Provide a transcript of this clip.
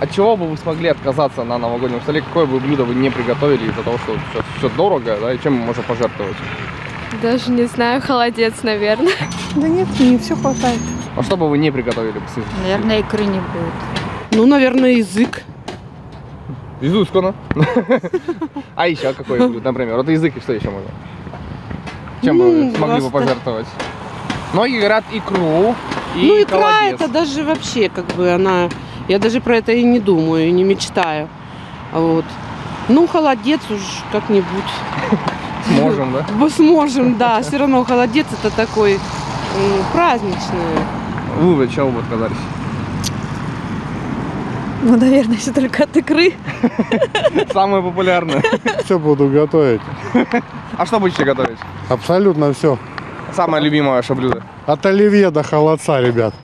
От чего бы вы смогли отказаться на новогоднем столе? Какое бы блюдо вы не приготовили из-за того, что все дорого, да, и чем мы можем пожертвовать? Даже не знаю, холодец, наверное. Да нет, мне все хватает. А что бы вы не приготовили? Наверное, икры не будет. Ну, наверное, язык. Изысканно. А еще какой блюдо, например? Вот язык и что еще можно? Чем бы вы смогли бы пожертвовать? Многие говорят икру и Ну, икра холодец. это даже вообще, как бы, она... Я даже про это и не думаю, и не мечтаю. Вот. Ну, холодец уж как-нибудь. Сможем, да? Мы сможем, да. Все равно холодец это такой праздничный. Вы от чего бы отказались? Ну, наверное, все только от икры. Самое популярное. Все буду готовить. А что будете готовить? Абсолютно все. Самое любимое ваше блюдо? От оливье до холодца, ребят.